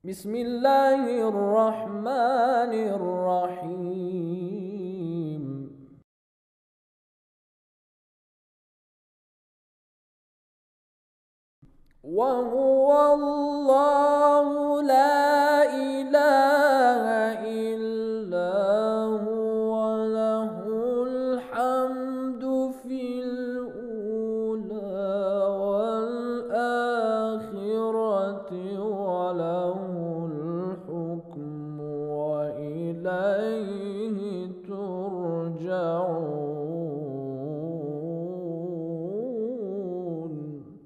بسم الله الرحمن الرحيم وهو الله لا إله إلا هو له الحمد في الأولى والآخرة وله الحكم وإليه ترجعون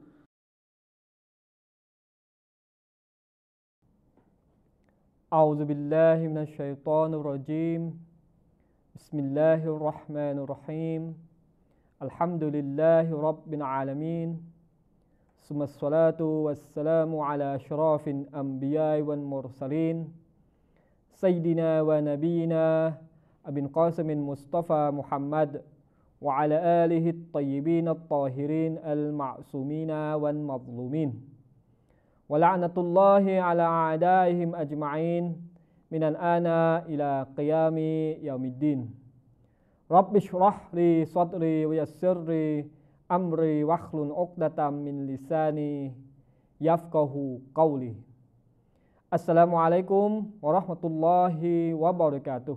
أعوذ بالله من الشيطان الرجيم بسم الله الرحمن الرحيم الحمد لله رب العالمين ثم الصلاة والسلام على أشرف الأنبياء والمرسلين سيدنا ونبينا أبي القاسم المصطفى محمد وعلى آله الطيبين الطاهرين المعصومين والمظلومين ولعنة الله على أعدائهم أجمعين من الآن إلى قيام يوم الدين رب اشرح لي صدري ويسر لي أمري واحلل عقدة من لساني يفقه قولي السلام عليكم ورحمة الله وبركاته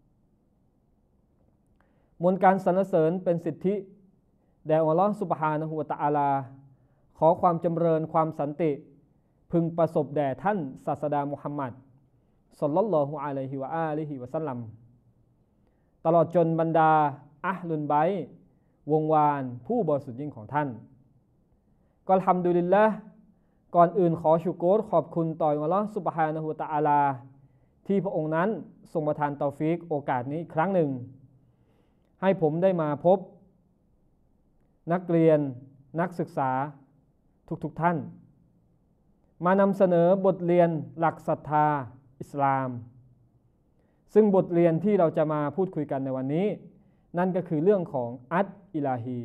มวลการสรรเสริญเป็นสิทธิแด่อัลลอฮฺซุบฮานะฮูวะตะอาลาขอความจำเริญความสันติพึงประสบแด่ท่านศาสดามุฮัมมัดศ็อลลัลลอฮุอะลัยฮิวะอาลิฮิวะซัลลัมตลอดจนบรรดาอะห์ลุลบัยต์วงวานผู้บริสุทธิ์ยิ่งของท่านก็อัลฮัมดุลิลละห์ก่อนอื่นขอชุกรขอบคุณต่ออัลลอฮฺซุบฮานะฮูวะตะอาลาที่พระองค์นั้นทรงประทานเตาฟีกโอกาสนี้อีกครั้งหนึ่งให้ผมได้มาพบนักเรียนนักศึกษาทุกท่านมานำเสนอบทเรียนหลักศรัทธาอิสลามซึ่งบทเรียนที่เราจะมาพูดคุยกันในวันนี้นั่นก็คือเรื่องของอัลอิลาฮี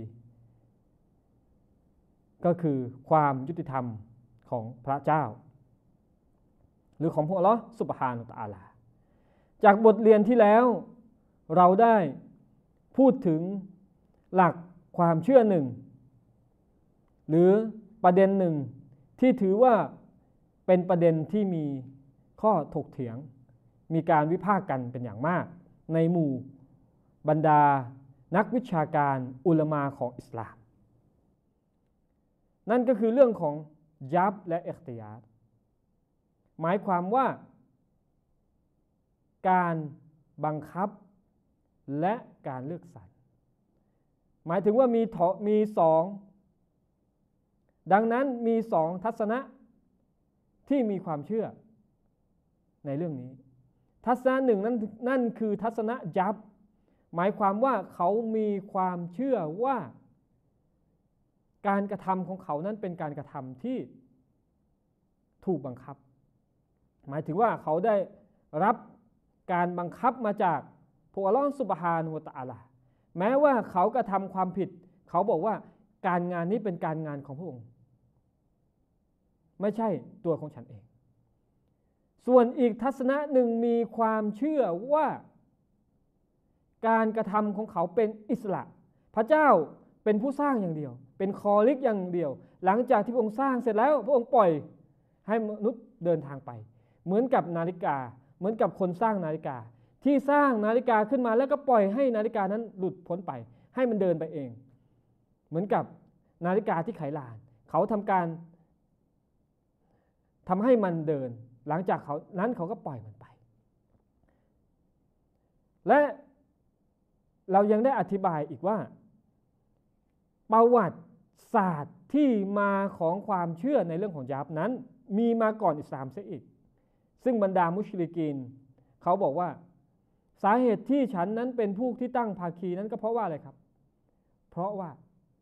ก็คือความยุติธรรมของพระเจ้าหรือของพระอัลเลาะห์ซุบฮานะฮูวะตะอาลาจากบทเรียนที่แล้วเราได้พูดถึงหลักความเชื่อหนึ่งหรือประเด็นหนึ่งที่ถือว่าเป็นประเด็นที่มีข้อถกเถียงมีการวิพากษ์กันเป็นอย่างมากในหมู่บรรดานักวิชาการอุลามะของอิสลามนั่นก็คือเรื่องของญับและอิคติยารหมายความว่าการบังคับและการเลือกสรรหมายถึงว่ามีสองดังนั้นมีสองทัศนะที่มีความเชื่อในเรื่องนี้ทัศนะหนึ่งนั่นคือทัศนะญับหมายความว่าเขามีความเชื่อว่าการกระทำของเขานั้นเป็นการกระทำที่ถูกบังคับหมายถึงว่าเขาได้รับการบังคับมาจากพระอัลเลาะห์ซุบฮานะฮูวะตะอาลาแม้ว่าเขากระทำความผิดเขาบอกว่าการงานนี้เป็นการงานของพระองค์ไม่ใช่ตัวของฉันเองส่วนอีกทัศนะหนึ่งมีความเชื่อว่าการกระทำของเขาเป็นอิสระพระเจ้าเป็นผู้สร้างอย่างเดียวเป็นคอลิกอย่างเดียวหลังจากที่พระองค์สร้างเสร็จแล้วพระองค์ปล่อยให้มนุษย์เดินทางไปเหมือนกับนาฬิกาเหมือนกับคนสร้างนาฬิกาที่สร้างนาฬิกาขึ้นมาแล้วก็ปล่อยให้นาฬิกานั้นหลุดพ้นไปให้มันเดินไปเองเหมือนกับนาฬิกาที่ไขลานเขาทำการทำให้มันเดินหลังจากเขาก็ปล่อยมันไปและเรายังได้อธิบายอีกว่าประวัติศาสตร์ที่มาของความเชื่อในเรื่องของญับนั้นมีมาก่อนอิสลามเสียอีกซึ่งบรรดามุชริกีนเขาบอกว่าสาเหตุที่ฉันนั้นเป็นผู้ที่ตั้งภาคีนั้นก็เพราะว่าอะไรครับเพราะว่า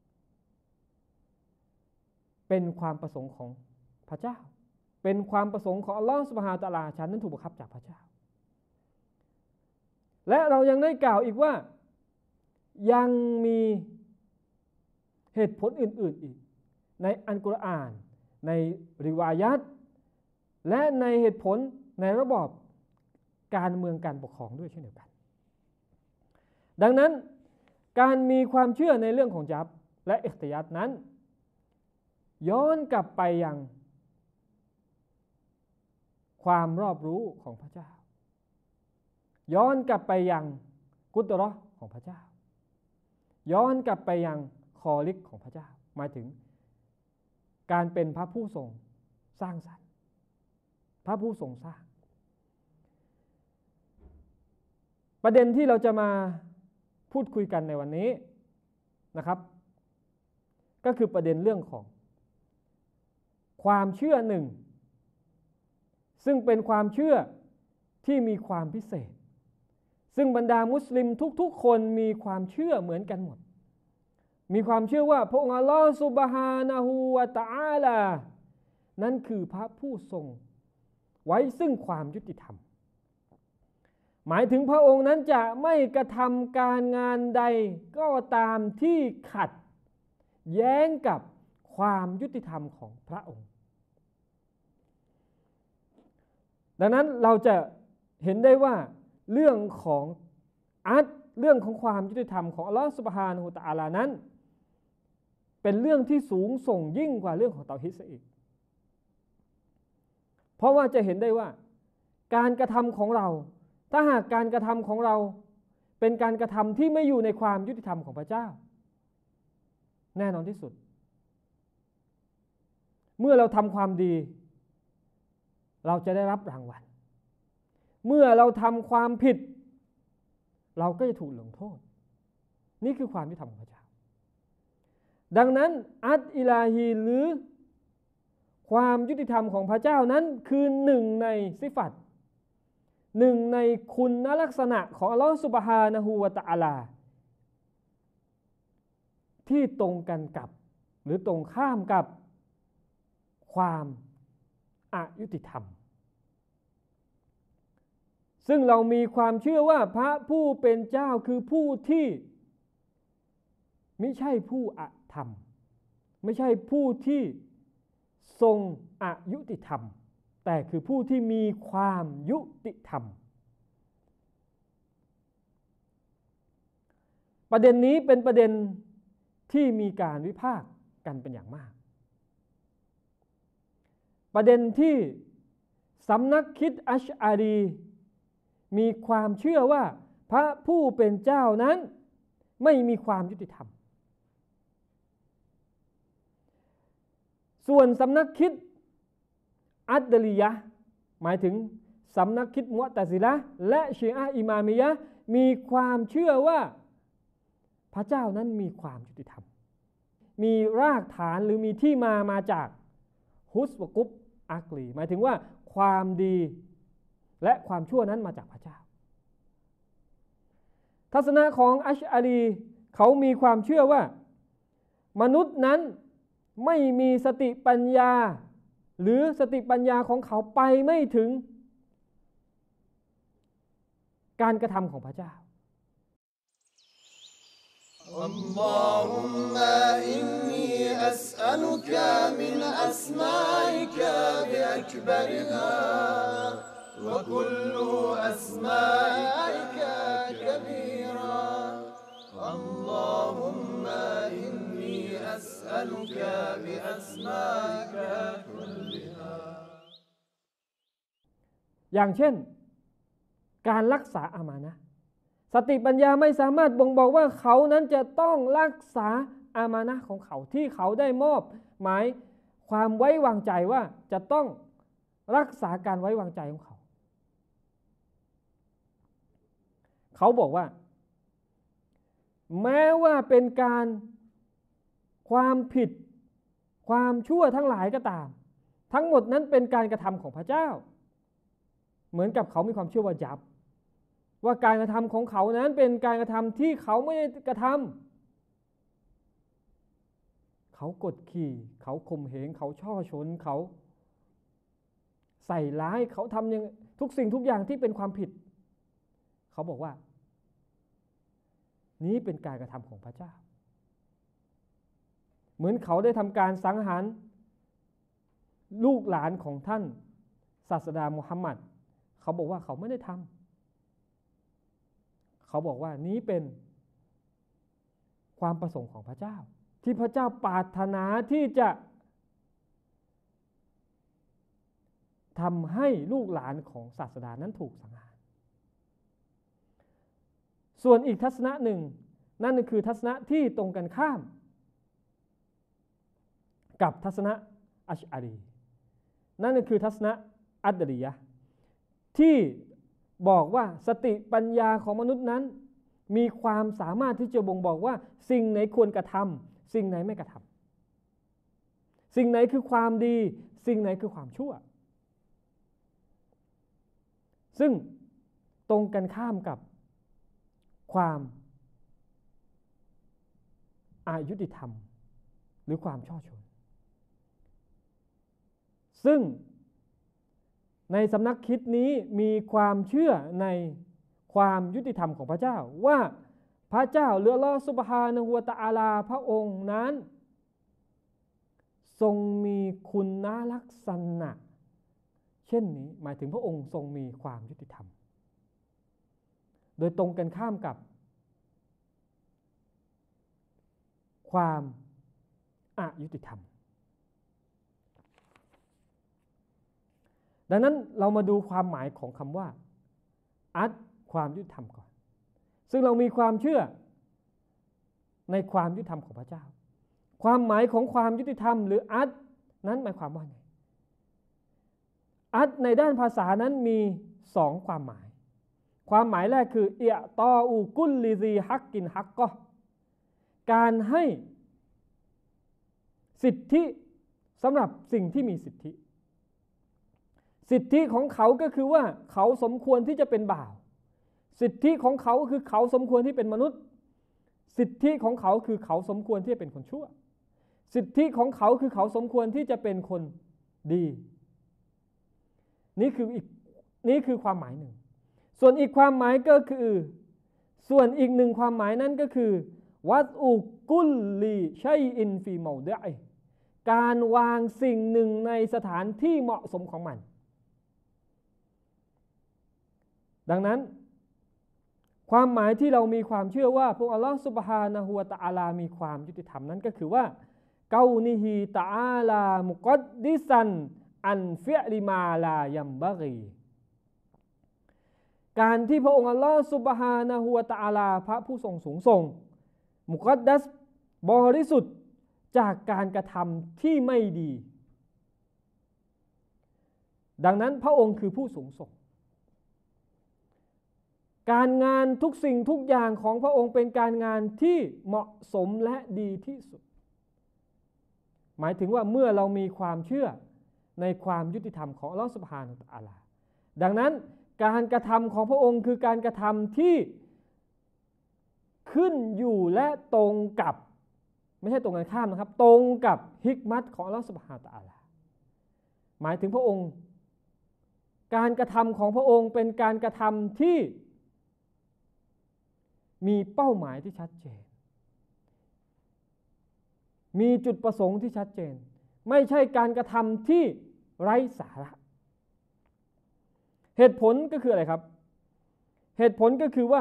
เป็นความประสงค์ของพระเจ้าเป็นความประสงค์ของอัลลอฮฺซุบฮานะฮูวะตะอาลาฉันนั้นถูกบังคับจากพระเจ้าและเรายังได้กล่าวอีกว่ายังมีเหตุผลอื่นๆอีกในอัลกุรอานในริวายัตและในเหตุผลในระบอบการเมืองการปกครองด้วยเช่นเดียวกันดังนั้นการมีความเชื่อในเรื่องของญับและอิคติยัรนั้นย้อนกลับไปยังความรอบรู้ของพระเจ้าย้อนกลับไปยังกุดเราะห์ของพระเจ้าย้อนกลับไปยังคอลิกของพระเจ้าหมายถึงการเป็นพระผู้ทรงสร้างสรรค์พระผู้ทรงสร้างประเด็นที่เราจะมาพูดคุยกันในวันนี้นะครับก็คือประเด็นเรื่องของความเชื่อหนึ่งซึ่งเป็นความเชื่อที่มีความพิเศษซึ่งบรรดามุสลิมทุกๆคนมีความเชื่อเหมือนกันหมดมีความเชื่อว่าพระองค์อัลลอฮฺซุบฮานะฮูวะตะอาลานั้นคือพระผู้ทรงไว้ซึ่งความยุติธรรมหมายถึงพระองค์นั้นจะไม่กระทำการงานใดก็ตามที่ขัดแย้งกับความยุติธรรมของพระองค์ดังนั้นเราจะเห็นได้ว่าเรื่องของเรื่องของความยุติธรรมของอัลลอฮฺซุบฮานะฮูวะตะอาลานั้นเป็นเรื่องที่สูงส่งยิ่งกว่าเรื่องของเตาฮีดซะอีกเพราะว่าจะเห็นได้ว่าการกระทำของเราถ้าหากการกระทำของเราเป็นการกระทำที่ไม่อยู่ในความยุติธรรมของพระเจ้าแน่นอนที่สุดเมื่อเราทำความดีเราจะได้รับรางวัลเมื่อเราทำความผิดเราก็จะถูกลงโทษนี่คือความยุติธรรมของพระเจ้าดังนั้นอัตอิลาฮีหรือความยุติธรรมของพระเจ้านั้นคือหนึ่งในซิฟัตหนึ่งในคุณลักษณะของอัลลอฮฺซุบฮานะฮูวะตะอาลาที่ตรงกันกับหรือตรงข้ามกับความอยุติธรรมซึ่งเรามีความเชื่อว่าพระผู้เป็นเจ้าคือผู้ที่ไม่ใช่ผู้อธรรมไม่ใช่ผู้ที่ทรงอยุติธรรมแต่คือผู้ที่มีความยุติธรรมประเด็นนี้เป็นประเด็นที่มีการวิพากษ์กันเป็นอย่างมากประเด็นที่สำนักคิดอัชอารีมีความเชื่อว่าพระผู้เป็นเจ้านั้นไม่มีความยุติธรรมส่วนสำนักคิดอัดดลียะห์หมายถึงสำนักคิดมุอ์ตะซิละห์และชีอะห์อิมามียะห์มีความเชื่อว่าพระเจ้านั้นมีความยุติธรรมมีรากฐานหรือมีที่มาจากฮุสวะกุบอักลีหมายถึงว่าความดีและความชั่วนั้นมาจากพระเจ้าทัศนะของอัชอารีเขามีความเชื่อว่ามนุษย์นั้นไม่มีสติปัญญาหรือสติปัญญาของเขาไปไม่ถึงการกระทำของพระเจ้า اللهم إني أسألك من أسمائك بأكبرها وكل أسمائك كبيرا اللهم إني أسألك بأسمائك كلها อย่างเช่นการรักษาอามานะห์สติปัญญาไม่สามารถบ่งบอกว่าเขานั้นจะต้องรักษาอามานะห์ของเขาที่เขาได้มอบหมายความไว้วางใจว่าจะต้องรักษาการไว้วางใจของเขาเขาบอกว่าแม้ว่าเป็นการความผิดความชั่วทั้งหลายก็ตามทั้งหมดนั้นเป็นการกระทำของพระเจ้าเหมือนกับเขามีความเชื่อว่าญับว่าการกระทำของเขานั้นเป็นการกระทำที่เขาไม่ได้กระทำเขากดขี่เขาข่มเหงเขาช่อชนเขาใส่ร้ายเขาทำอย่างทุกสิ่งทุกอย่างที่เป็นความผิดเขาบอกว่านี้เป็นการกระทำของพระเจ้าเหมือนเขาได้ทำการสังหารลูกหลานของท่านศาสดามุฮัมมัดเขาบอกว่าเขาไม่ได้ทำเขาบอกว่านี้เป็นความประสงค์ของพระเจ้าที่พระเจ้าปรารถนาที่จะทำให้ลูกหลานของศาสดานั้นถูกสังหารส่วนอีกทัศนะหนึ่งนั่นก็คือทัศนะที่ตรงกันข้ามกับทัศนะอัชอารีนั่นก็คือทัศนะอัดดรียะห์ที่บอกว่าสติปัญญาของมนุษย์นั้นมีความสามารถที่จะบ่งบอกว่าสิ่งไหนควรกระทำสิ่งไหนไม่กระทำสิ่งไหนคือความดีสิ่งไหนคือความชั่วซึ่งตรงกันข้ามกับความอายุติธรรมหรือความช่อชนซึ่งในสำนักคิดนี้มีความเชื่อในความยุติธรรมของพระเจ้าว่าพระเจ้าหรืออัลเลาะห์ซุบฮานะฮูวะตะอาลาพระองค์นั้นทรงมีคุณลักษณะเช่นนี้หมายถึงพระองค์ทรงมีความยุติธรรมโดยตรงกันข้ามกับความอยุติธรรมดังนั้นเรามาดูความหมายของคำว่าอัดความยุติธรรมก่อนซึ่งเรามีความเชื่อในความยุติธรรมของพระเจ้าความหมายของความยุติธรรมหรืออัดนั้นหมายความว่าไงอัดในด้านภาษานั้นมี2ความหมายความหมายแรกคืออิอตออูกุลลิซีฮักกินฮักกอการให้สิทธิสำหรับสิ่งที่มีสิทธิสิทธิของเขาก็คือว่าเขาสมควรที่จะเป็นบ่าวสิทธิของเขาคือเขาสมควรที่เป็นมนุษย์สิทธิของเขาคือเขาสมควรที่จะเป็นคนชั่วสิทธิของเขาคือเขาสมควรที่จะเป็นคนดีนี่คือความหมายหนึ่งส่วนอีกความหมายก็คือส่วนอีกหนึ่งความหมายนั้นก็คือวัดอุกุลลีชัยอินฟีเมาเดะการวางสิ่งหนึ่งในสถานที่เหมาะสมของมันดังนั้นความหมายที่เรามีความเชื่อว่าพระอัลลอฮฺซุบฮานะฮูวะตะอาลามีความยุติธรรมนั้นก็คือว่าเกานิฮิตะอาลามุกัดดิซันอันฟิอลิมาลายัมบะกีการที่พระองค์อัลลอฮฺซุบฮานะฮูวะตะอาลาพระผู้ทรงสูงส่งมุกัดดัสบริสุทธิ์จากการกระทำที่ไม่ดีดังนั้นพระองค์คือผู้สูงส่งการงานทุกสิ่งทุกอย่างของพระองค์เป็นการงานที่เหมาะสมและดีที่สุดหมายถึงว่าเมื่อเรามีความเชื่อในความยุติธรรมของอัลเลาะห์ซุบฮานะฮูวะตะอาลาดังนั้นการกระทำของพระองค์คือการกระทำที่ขึ้นอยู่และตรงกับไม่ใช่ตรงกันข้ามนะครับตรงกับฮิกมัตของอัลเลาะห์ซุบฮานะฮูวะตะอาลาหมายถึงพระองค์การกระทำของพระองค์เป็นการกระทำที่มีเป้าหมายที่ชัดเจนมีจุดประสงค์ที่ชัดเจนไม่ใช่การกระทำที่ไร้สาระเหตุผลก็คืออะไรครับเหตุผลก็คือว่า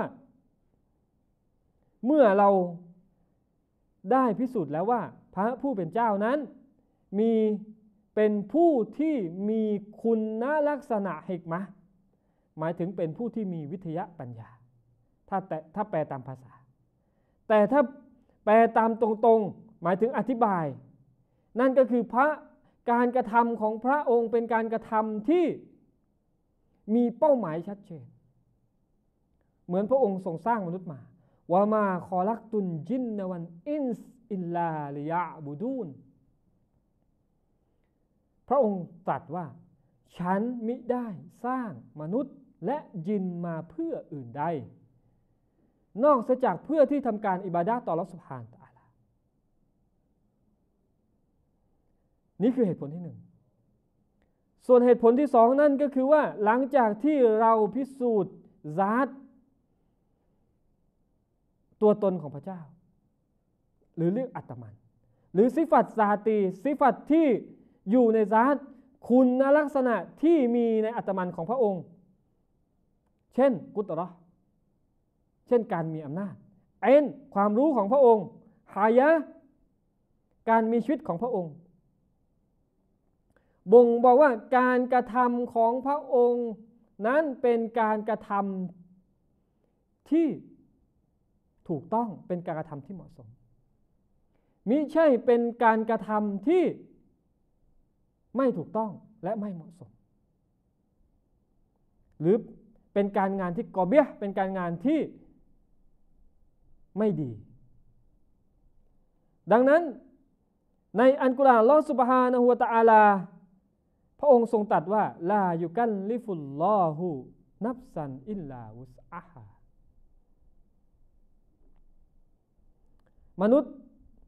เมื่อเราได้พิสูจน์แล้วว่าพระผู้เป็นเจ้านั้นเป็นผู้ที่มีคุณลักษณะฮิกมะห์หมายถึงเป็นผู้ที่มีวิทยาปัญญาถ้าแปลตามภาษาแต่ถ้าแปลตามตรงๆหมายถึงอธิบายนั่นก็คือการกระทำของพระองค์เป็นการกระทำที่มีเป้าหมายชัดเจนเหมือนพระองค์ทรงสร้างมนุษย์มาวะมาคอลักตุนจินนวันอินส์อิลลาลิยะบูดูนพระองค์ตรัสว่าฉันมิได้สร้างมนุษย์และยินมาเพื่ออื่นใดนอกจากเพื่อที่ทำการอิบาดะห์ต่ออัลเลาะห์ซุบฮานะฮูวะตะอาลานี่คือเหตุผลที่หนึ่งส่วนเหตุผลที่สองนั่นก็คือว่าหลังจากที่เราพิสูจน์ซาตตัวตนของพระเจ้าหรือเรียกอัตมันหรือซิฟัตซาตีซิฟัตที่อยู่ในซาตคุณลักษณะที่มีในอัตมันของพระองค์เช่นกุตเราะห์เช่นการมีอำนาจความรู้ของพระองค์หายะการมีชีวิตของพระองค์บ่งบอกว่าการกระทำของพระองค์นั้นเป็นการกระทำที่ถูกต้องเป็นการกระทำที่เหมาะสมมิใช่เป็นการกระทำที่ไม่ถูกต้องและไม่เหมาะสมหรือเป็นการงานที่กอเบียเป็นการงานที่ไม่ดีดังนั้นในอัลกุรอานอัลเลาะห์ซุบฮานะฮูวะตะอาลาพระองค์ทรงตรัสว่าลายุกัลลิฟุลลอฮุนัฟซันอิลลาวุสอะฮามนุษย์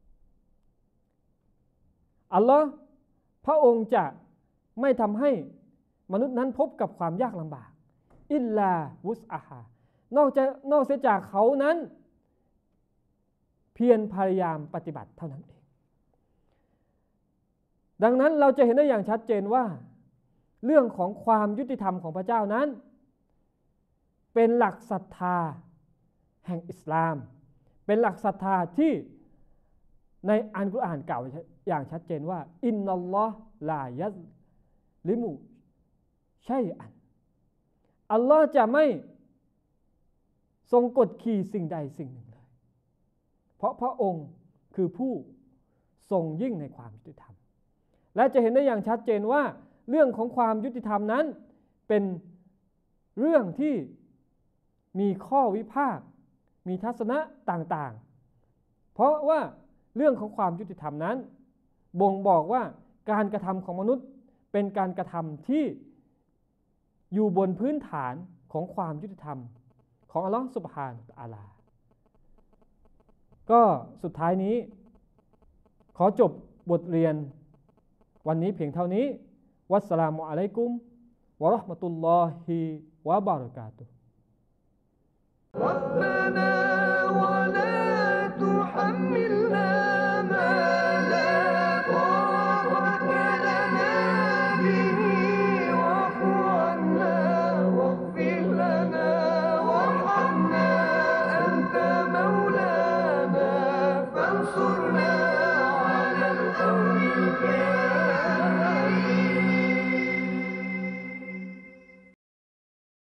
อัลลอฮ์พระองค์จะไม่ทำให้มนุษย์นั้นพบกับความยากลำบากอิลลาวุสอะฮานอกเสียจากเขานั้นเพียรพยายามปฏิบัติเท่านั้นเองดังนั้นเราจะเห็นได้อย่างชัดเจนว่าเรื่องของความยุติธรรมของพระเจ้านั้นเป็นหลักศรัทธาแห่งอิสลามเป็นหลักศรัทธาที่ในอัลกุรอานกล่าวอย่างชัดเจนว่าอินนัลลอฮ์ลายัซลิมุชัยอันอัลลอฮ์จะไม่ทรงกดขี่สิ่งใดสิ่งหนึ่งเลยเพราะพระองค์คือผู้ทรงยิ่งในความยุติธรรมและจะเห็นได้อย่างชัดเจนว่าเรื่องของความยุติธรรมนั้นเป็นเรื่องที่มีข้อวิพากษ์มีทัศนะต่างๆเพราะว่าเรื่องของความยุติธรรมนั้นบ่งบอกว่าการกระทำของมนุษย์เป็นการกระทำที่อยู่บนพื้นฐานของความยุติธรรมของอัลเลาะห์ซุบฮานะฮูวะตะอาลาก็สุดท้ายนี้ขอจบบทเรียนวันนี้เพียงเท่านี้วัสสลามุอะลัยกุมวะเราะห์มะตุลลอฮิวะบะเราะกาตุฮ์